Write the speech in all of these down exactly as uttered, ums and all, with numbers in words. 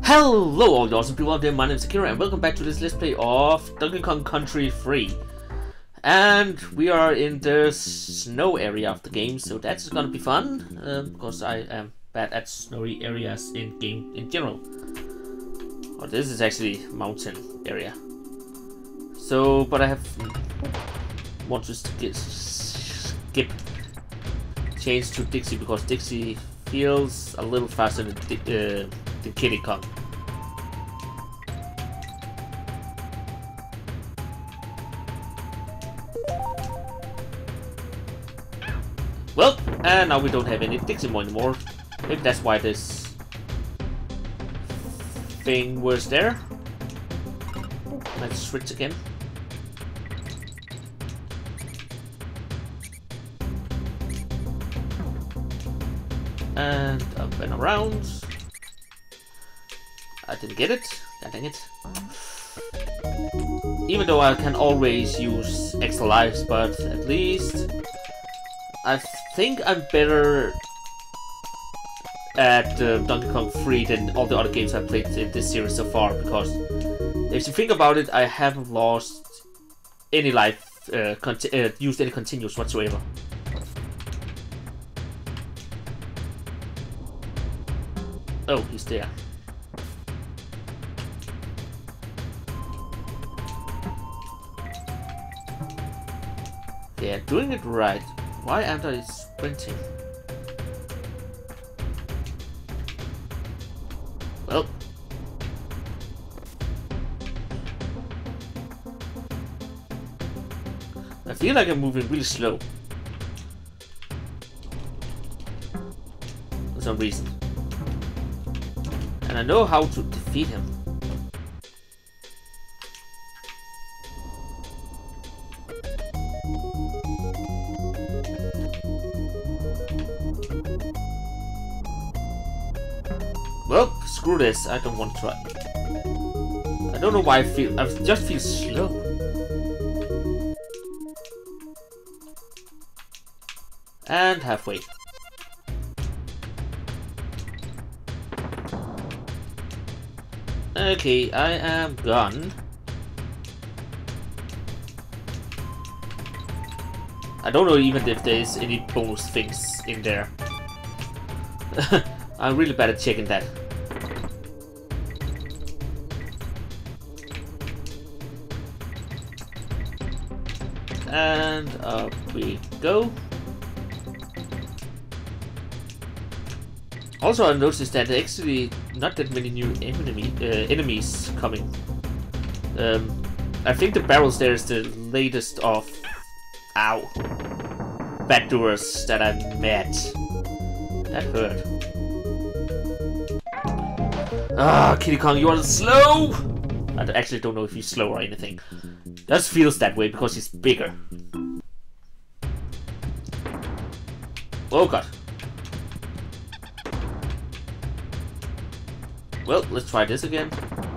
Hello all you awesome people out there, my name is Akira and welcome back to this Let's Play of Donkey Kong Country three. And we are in the snow area of the game, so that's gonna be fun, um, because I am bad at snowy areas in game in general. Oh, this is actually mountain area. So, but I have want to skip, skip change to Dixie because Dixie feels a little faster than uh, the Kiddy Kong. Well, and now we don't have any Dixie more anymore. Maybe that's why this thing was there. Let's switch again. And up and around. I didn't get it. God dang it. Even though I can always use extra lives, but at least I think I'm better at uh, Donkey Kong three than all the other games I've played in this series so far, because if you think about it, I haven't lost any life, uh, uh, used any continues whatsoever. Oh, he's there. Yeah, doing it right. Why aren't I sprinting? Well. I feel like I'm moving really slow. For some reason. And I know how to defeat him. Well, screw this. I don't want to try. I don't know why I feel. I just feel slow. And halfway. Okay, I am gone. I don't know even if there's any bonus things in there. I'm really bad at checking that. And up we go. Also, I noticed that there are actually not that many new enemy uh, enemies coming. Um, I think the barrels there is the latest of ow bad doers that I met. That hurt. Ah, Kiddy Kong, you are slow! I actually don't know if he's slow or anything. Just feels that way because he's bigger. Oh god. Well, let's try this again.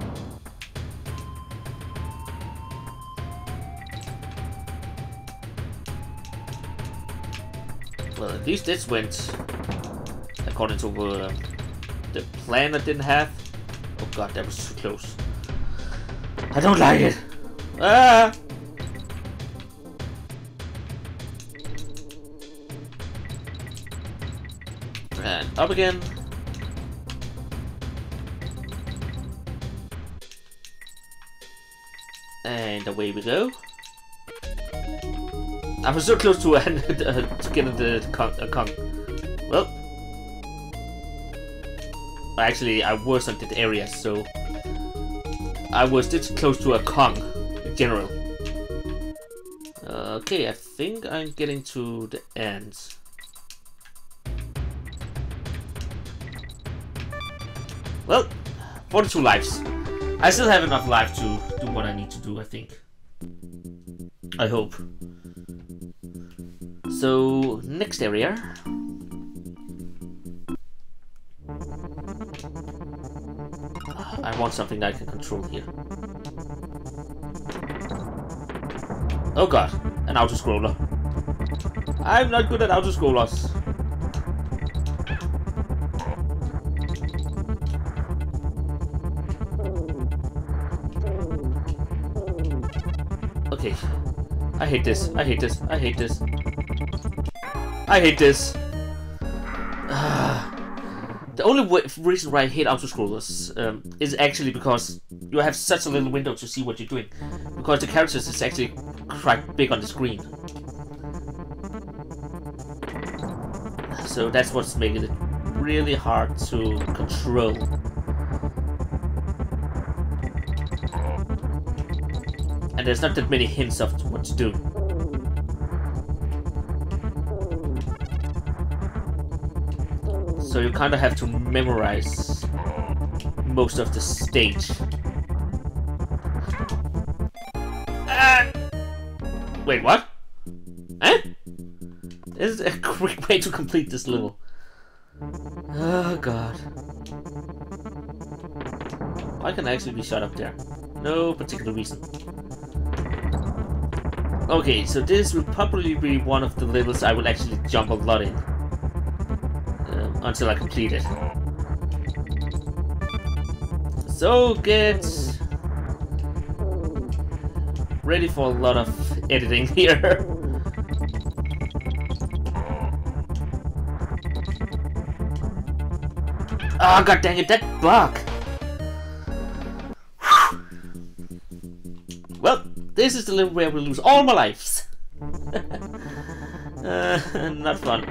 Well, at least this went according to uh, the plan I didn't have. Oh god, that was too close. I don't like it. Ah! And up again. And away we go. I was so close to, uh, to get the Kong, uh, Kong. Well, actually, I worsened the area, so I was this close to a Kong in general. Uh, okay, I think I'm getting to the end. Well, forty-two lives. I still have enough life to do what I need to do, I think. I hope. So, next area. I want something that I can control here. Oh god, an auto-scroller. I'm not good at auto-scrollers. I hate this. I hate this. I hate this. I hate this. The only w reason why I hate auto-scrollers um, is actually because you have such a little window to see what you're doing. Because the characters is actually quite big on the screen. So that's what's making it really hard to control. And there's not that many hints of what to do. So you kind of have to memorize most of the stage. Uh, wait, what? Eh? This is a quick way to complete this level. Oh god. Why can I actually be shot up there? No particular reason. Okay, so this will probably be one of the levels I will actually jump a lot in. Um, until I complete it. So get ready for a lot of editing here. Oh god dang it, that bug! Well, this is the level where we lose all my lives. uh, not fun.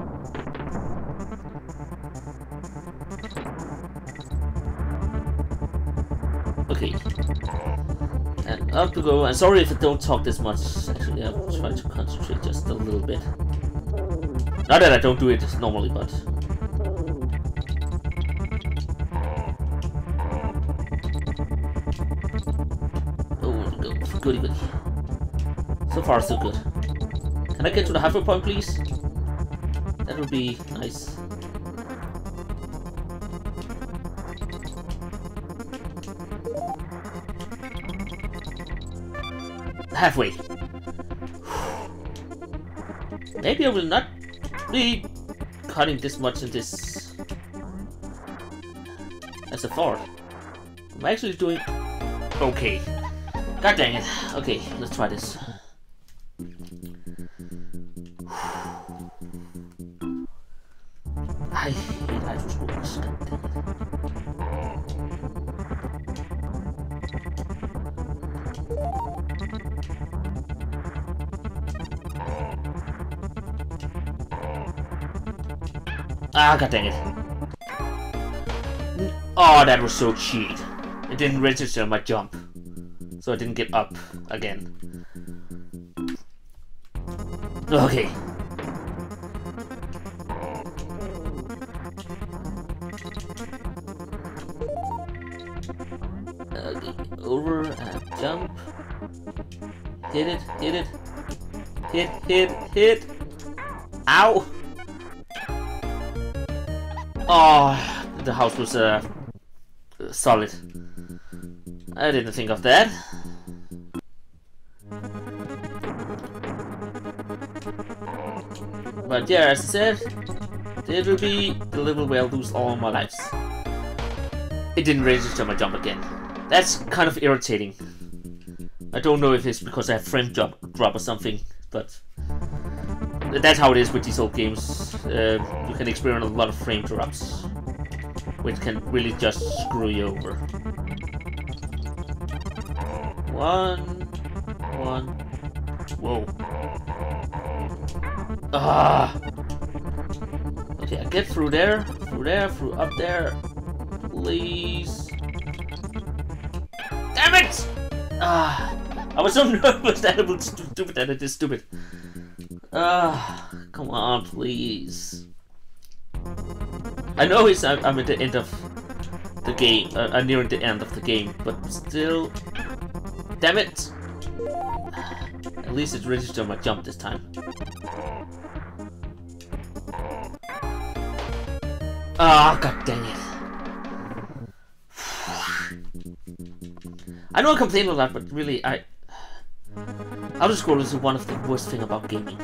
Okay. And up to go. And sorry if I don't talk this much. Actually, I'll try to concentrate just a little bit. Not that I don't do it normally, but... Goody goody. So far, so good. Can I get to the halfway point, please? That would be nice. Halfway. Maybe I will not be cutting this much in this as a thought. I'm actually doing okay. God dang it. Okay, let's try this. I hate auto-scrollers. God dang it. Ah, god dang it. Oh, that was so cheat. It didn't register my jump. So I didn't get up again. Okay. Okay, over and jump. Hit it, hit it. Hit, hit, hit. Ow! Oh, the house was uh, solid. I didn't think of that. But yeah, as I said, it will be the level where I lose all my lives. It didn't register my jump again. That's kind of irritating. I don't know if it's because I have frame drop, drop or something, but that's how it is with these old games. Uh, you can experience a lot of frame drops, which can really just screw you over. One, one, whoa. Ah. Okay, I get through there, through there, through up there. Please. Damn it! Ah. I was so nervous that it was stupid that it is stupid. Ah. Come on, please. I know it's I'm, I'm at the end of the game. Uh, I'm nearing the end of the game, but still. Damn it! At least it registered my jump this time. Ah, oh, god dang it. I know I complain a lot, but really, I... Auto-scrollers is one of the worst thing about gaming.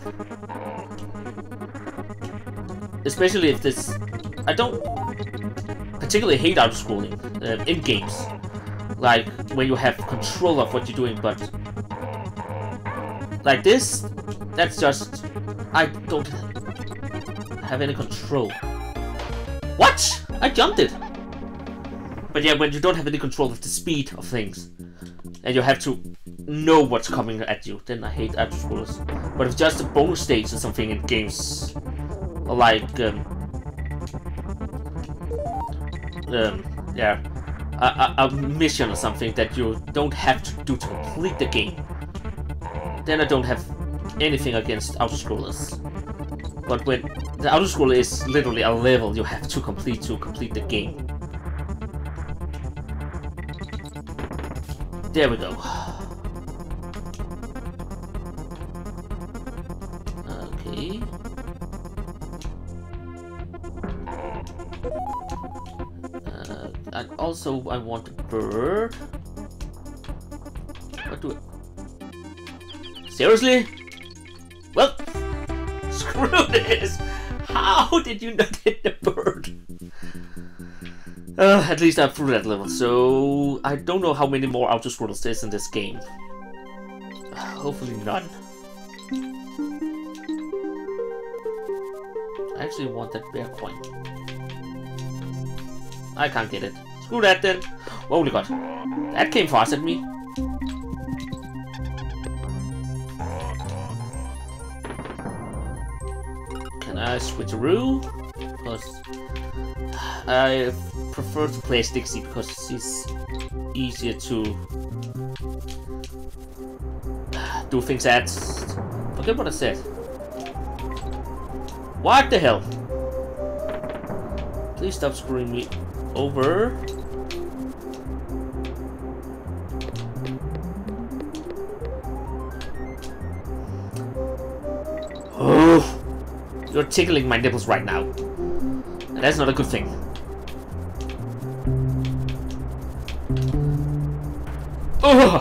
Especially if this... I don't particularly hate auto-scrolling uh, in games. Like, when you have control of what you're doing, but... Like this, that's just... I don't have any control. What? I jumped it! But yeah, when you don't have any control of the speed of things, and you have to know what's coming at you, then I hate auto-scrollers. But if just a bonus stage or something in games, like, um, um, yeah, a, a, a mission or something that you don't have to do to complete the game, then I don't have anything against auto-scrollers. But when the auto-scroller is literally a level you have to complete to complete the game. There we go. Okay. Uh, and also I want a bird. What do I... Seriously? Well, screw this! How did you not hit the bird? Uh, at least I'm through that level, so I don't know how many more auto-scrollers there is in this game. Uh, hopefully none. I actually want that bear coin. I can't get it. Screw that then. Holy god. That came fast at me. Can I switcheroo? Because I prefer to play Stixie because it's easier to do things at. Forget what I said. What the hell? Please stop screwing me over. Oh, you're tickling my nipples right now. And that's not a good thing. Oh,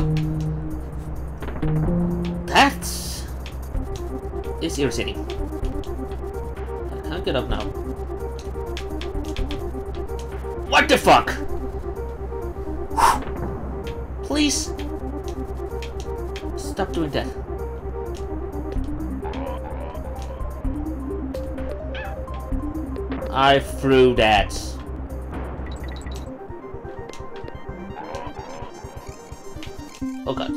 that is irritating. I can't get up now. What the fuck? Please stop doing that. I threw that. Oh god.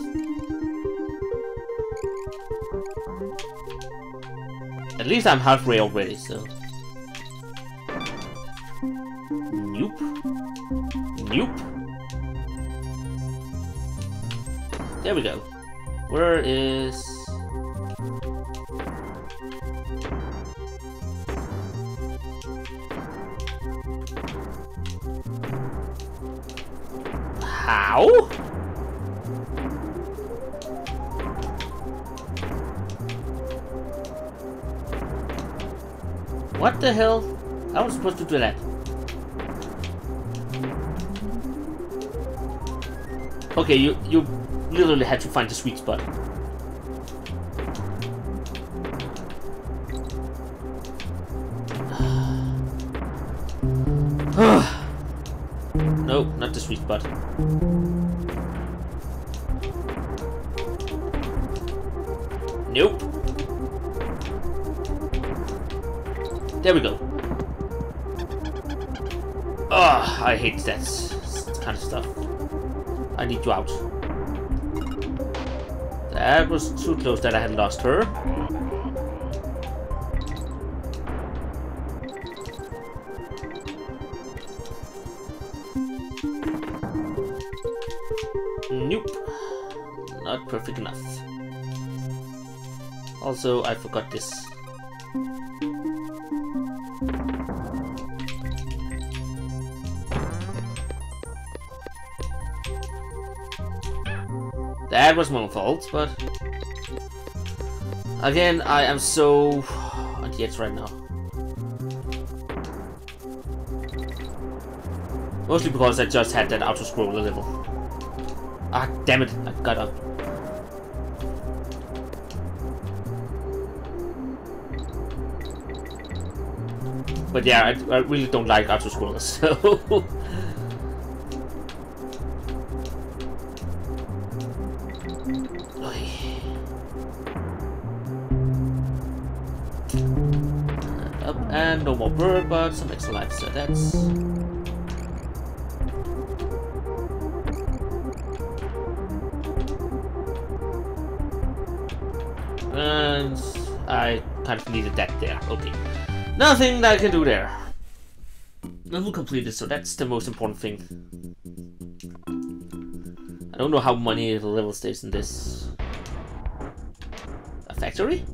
At least I'm halfway already, so. Nope. Nope. There we go. Where is... How? What the hell? How was I supposed to do that? Okay, you you literally had to find the sweet spot. No, not the sweet spot. Nope. There we go. Ugh, I hate that kind of stuff. I need you out. That was too close that I had lost her. Nope. Not perfect enough. Also, I forgot this. That was my fault, but again, I am so on the edge right now. Mostly because I just had that auto-scroller level. Ah, damn it, I got up. But yeah, I, I really don't like auto-scrollers, so... Up, and no more bird, but some extra life, so that's... And I kind of needed that there. Okay. Nothing that I can do there. Level completed, so that's the most important thing. I don't know how many level stays in this. A factory?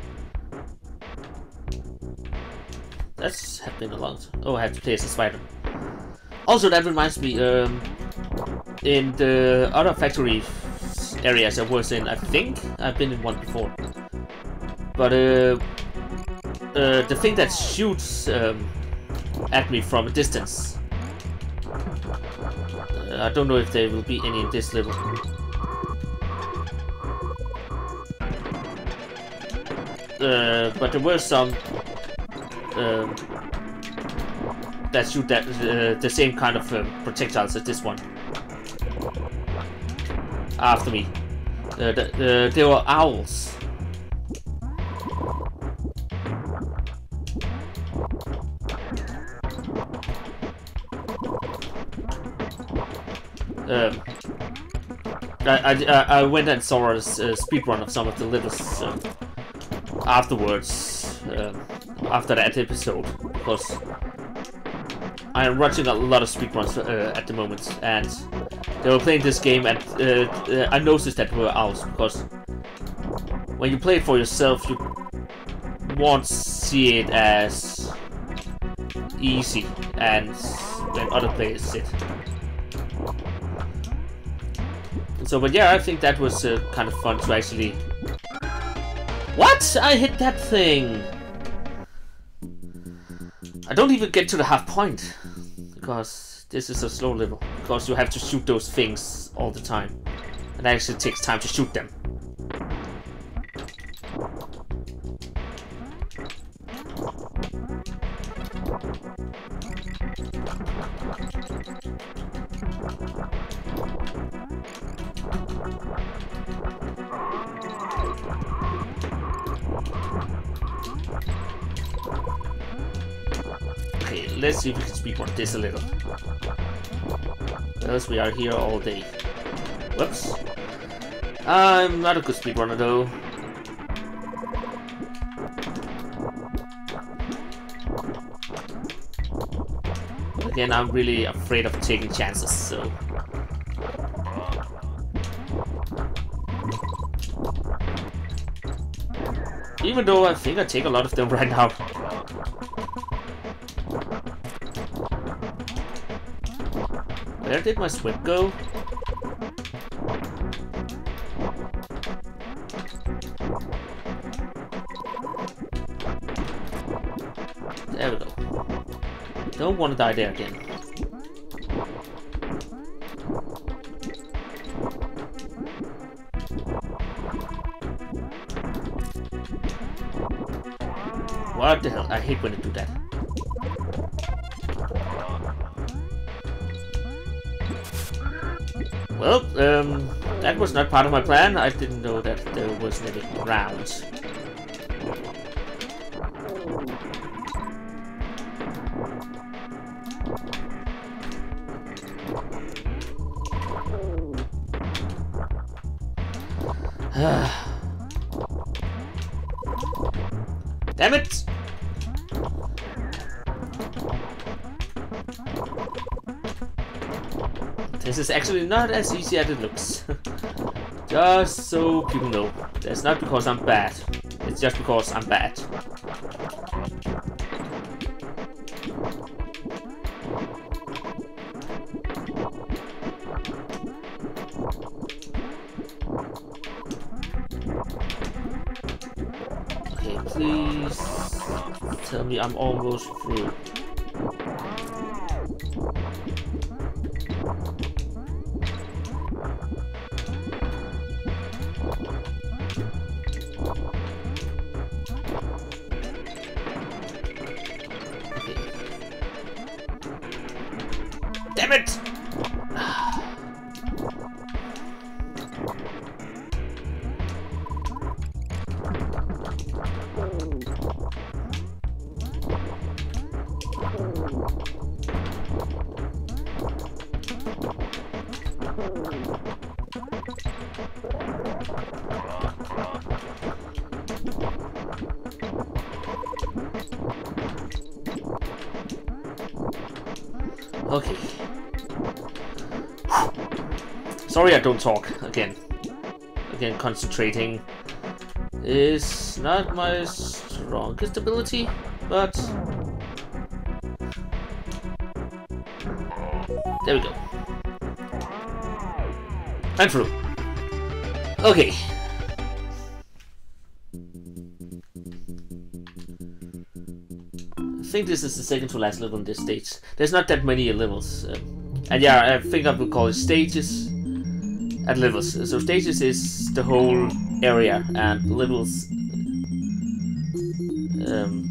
That's happened a lot. Oh, I have to play as a spider. Also, that reminds me, um, in the other factory areas I was in, I think I've been in one before. But uh, uh, the thing that shoots um, at me from a distance, uh, I don't know if there will be any in this level. Uh, but there were some um, that shoot that uh, the same kind of uh, projectiles as this one after me. Uh, the, uh, they were owls. Um, I, I, I went and saw a uh, speedrun of some of the levels uh, afterwards, uh, after that episode, because I am watching a lot of speedruns uh, at the moment, and they were playing this game, and uh, uh, I noticed that were owls, because when you play it for yourself, you won't see it as easy, and when other players sit. So, but yeah, I think that was uh, kind of fun to actually... What? I hit that thing! I don't even get to the half point, because this is a slow level, because you have to shoot those things all the time. And it actually takes time to shoot them. Okay, let's see if we can speedrun this a little. Else we are here all day. Whoops. I'm not a good speedrunner though. Again, I'm really afraid of taking chances, so... Even though I think I take a lot of them right now. Where did my swim go? There we go. Don't want to die there again. What the hell? I hate when they do that. Well, um, that was not part of my plan. I didn't know that there was any rounds. Damn it! This is actually not as easy as it looks. Just so people know. That's not because I'm bad. It's just because I'm bad. Okay, please tell me I'm almost through. Damn it! Okay. Sorry I don't talk again. Again, concentrating is not my strongest ability, but there we go. I'm through. Okay. I think this is the second to last level in this stage. There's not that many levels. Uh, and yeah, I think I will call it stages and levels. So stages is the whole area, and levels... Um,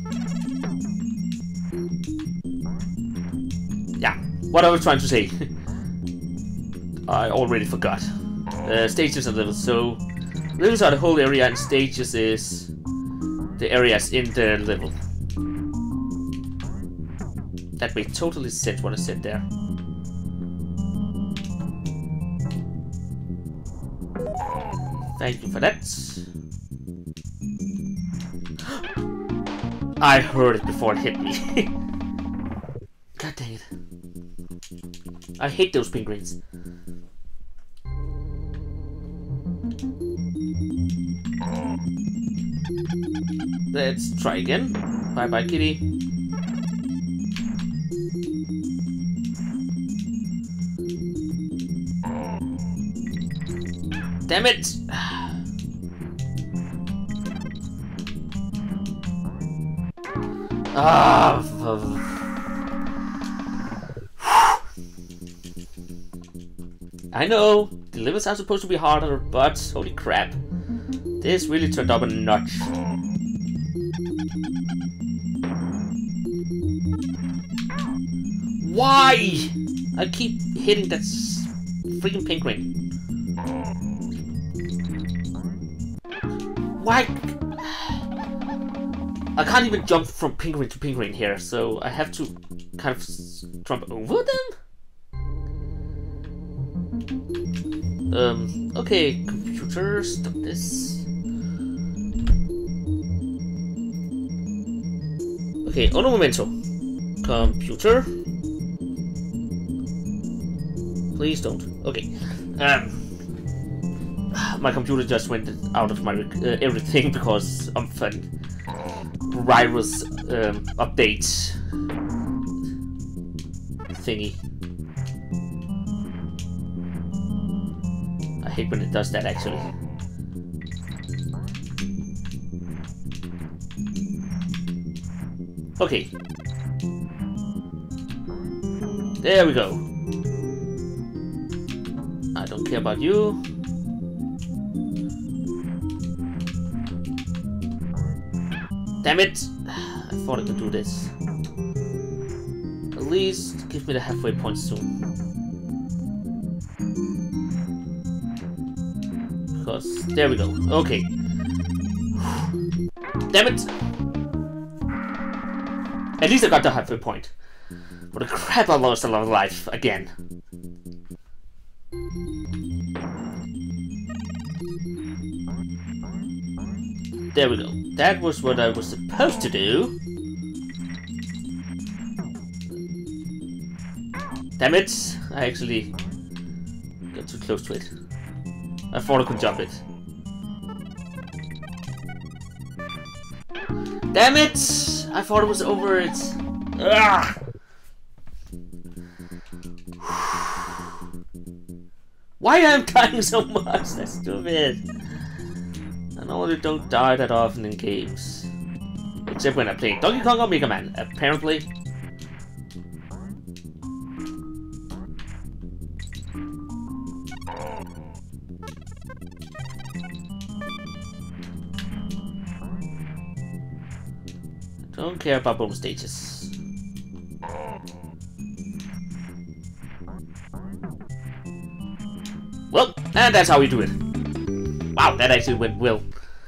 yeah, what I was trying to say. I already forgot. Uh, stages and levels. So levels are the whole area, and stages is the areas in the level. That made totally sense what I said there. Thank you for that. I heard it before it hit me. God dang it. I hate those penguins. Let's try again. Bye bye, kitty. Damn it! Ah! I know the levels are supposed to be harder, but holy crap, this really turned up a notch. Why? I keep hitting that freaking penguin. Why? I can't even jump from penguin to penguin here, so I have to kind of jump over them? Um, okay, computer, stop this. Okay, uno momento. Computer. Please don't. Okay. Um, my computer just went out of my uh, everything because of fun. Virus um, update thingy. I hate when it does that actually. Okay. There we go. I don't care about you. Damn it! I thought I could do this. At least give me the halfway point soon. Because there we go. Okay. Damn it! At least I got the halfway point. What a crap, I lost a lot of life again. There we go. That was what I was supposed to do. Damn it! I actually got too close to it. I thought I could jump it. Damn it! I thought it was over it. Ugh. Why am I dying so much? That's stupid. I know they don't die that often in games. Except when I play Donkey Kong or Mega Man, apparently. Don't care about bonus stages. Well, and that's how we do it. Wow, that actually went well.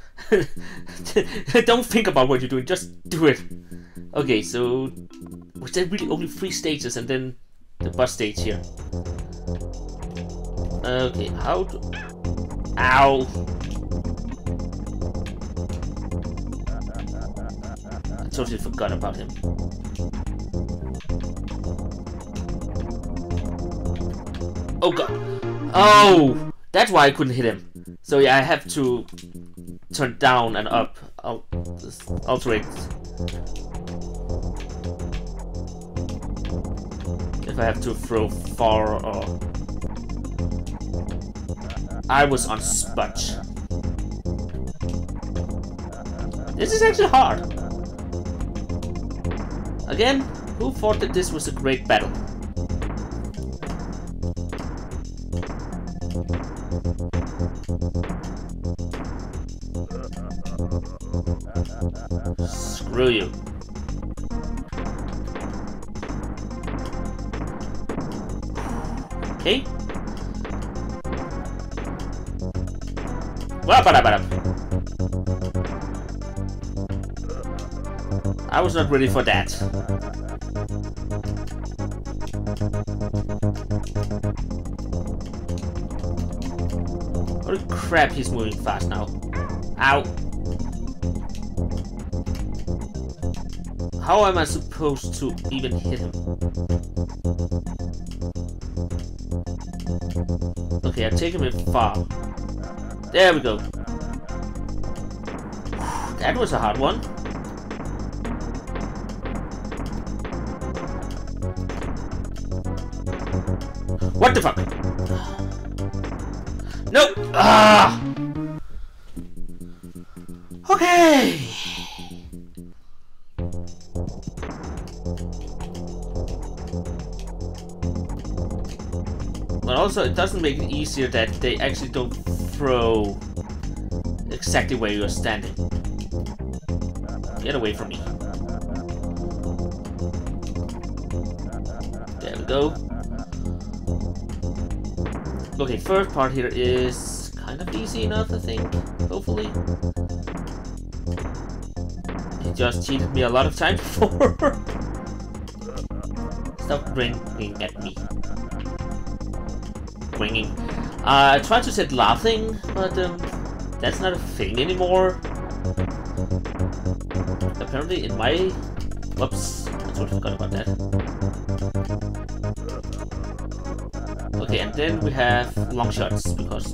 Don't think about what you're doing, just do it. Okay, so was there really only three stages and then the bus stage here? Okay, how do... Ow! I totally forgot about him. Oh god. Oh! That's why I couldn't hit him. So yeah, I have to turn down and up. I'll just alterate. If I have to throw far or... I was on Spudge. This is actually hard. Again, who thought that this was a great battle? Screw you. Okay. I was not ready for that. Holy crap, he's moving fast now. Ow. How am I supposed to even hit him? Okay, I've taken him far. There we go. That was a hard one. What the fuck? Nope. Ah. Okay. But also, it doesn't make it easier that they actually don't throw exactly where you're standing. Get away from me. There we go. Okay, first part here is kind of easy enough, I think. Hopefully. He just cheated me a lot of times before. Stop grinning at me. Ringing. Uh, I tried to set laughing, but um, that's not a thing anymore. Apparently in my... Whoops, I totally forgot about that. Okay, and then we have long shots, because...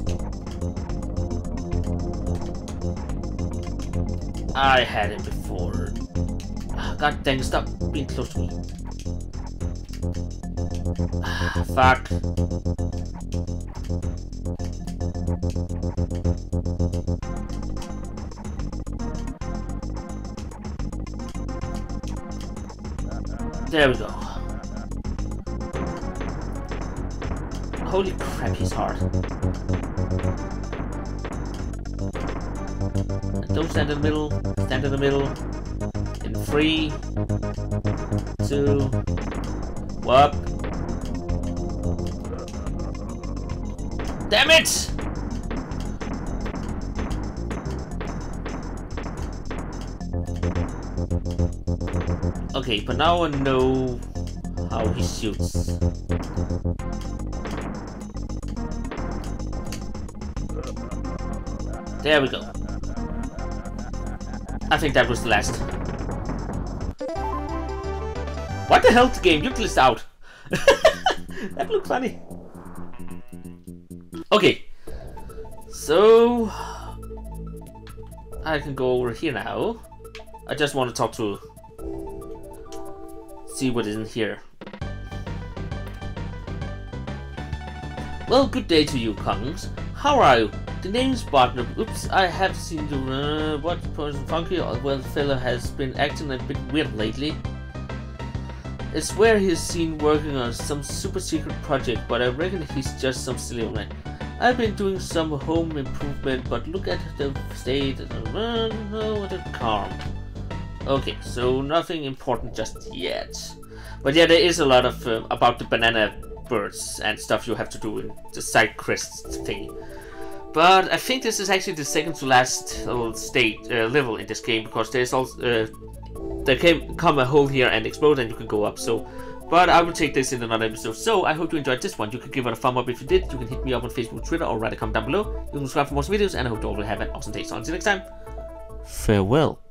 I had it before. God dang, stop being close to me. Fuck. There we go. Holy crap, he's hard. Don't stand in the middle. Stand in the middle. In three, two, whoop. Damn it! Okay, but now I know how he shoots. There we go. I think that was the last. What the hell, game? You glitched out. That looked funny. Okay. So... I can go over here now. I just want to talk to... see what is in here. Well, good day to you, Kongs. How are you? The name's Partner. Oops, I have seen the uh, what person funky or well fellow has been acting a bit weird lately. It's where he's seen working on some super secret project, but I reckon he's just some silly man. I've been doing some home improvement, but look at the state. Uh, what a calm. Okay, so nothing important just yet. But yeah, there is a lot of uh, about the banana birds and stuff you have to do in the side quest thing. But I think this is actually the second to last uh, state uh, level in this game, because there's also uh, there can come a hole here and explode and you can go up. So, but I will take this in another episode. So I hope you enjoyed this one. You can give it a thumb up if you did. You can hit me up on Facebook, Twitter, or write a comment down below. You can subscribe for more videos, and I hope you all will have an awesome day. So until next time, farewell.